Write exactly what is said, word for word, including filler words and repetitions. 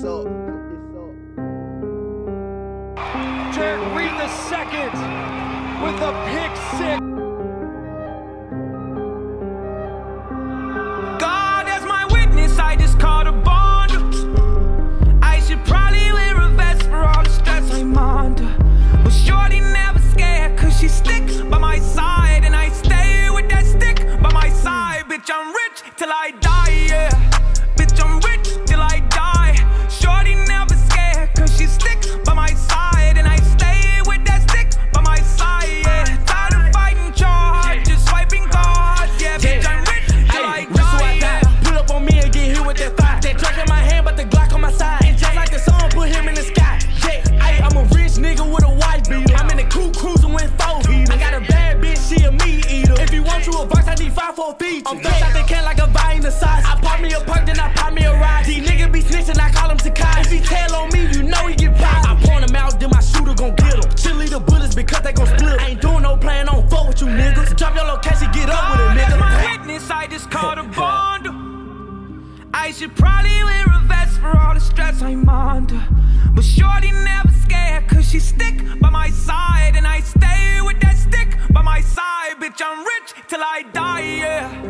up. Jerrick Reed the second with a pick six. God as my witness, I just caught a bond. I should probably wear a vest for all the stress I'm under. But shorty never scared, cause she stick by my side, and I stay with that stick by my side. Bitch, I'm rich till I die, yeah. Bitch, I'm rich till I die. Shorty never scared, cause she stick by my side, and I stay with that stick by my side, yeah. Tired of fighting charge, just swiping cards, yeah. Bitch, I'm rich till I die, yeah. Pull up on me and get hit with that fire. That Drake in my hand, but the Glock on my side. And just like the sun, put him in the sky. Yeah, ay, I'm a rich nigga with a wife beater. I'm in the coupe cruising with four heaters. I got a bad bitch, she a meat eater. If you want you a box, I need five for a feature. I'm fresh out the can like a vine in the sauce. I pop me a perk, then I pop me a ride. These niggas be snitching, I call him Sakai. If he tell on me, you know he get popped. I point him out, then my shooter gon' get him. Chili the bullets because they gon' split. I ain't doing no plan, don't fuck with you niggas. Drop your location, get up with it, nigga. As my witness, I just caught a bond. I should probably wear a vest for all the stress I'm under. But shorty never scared, cause she stick by my side, and I stay with that stick by my side. Bitch, I'm rich till I die, yeah.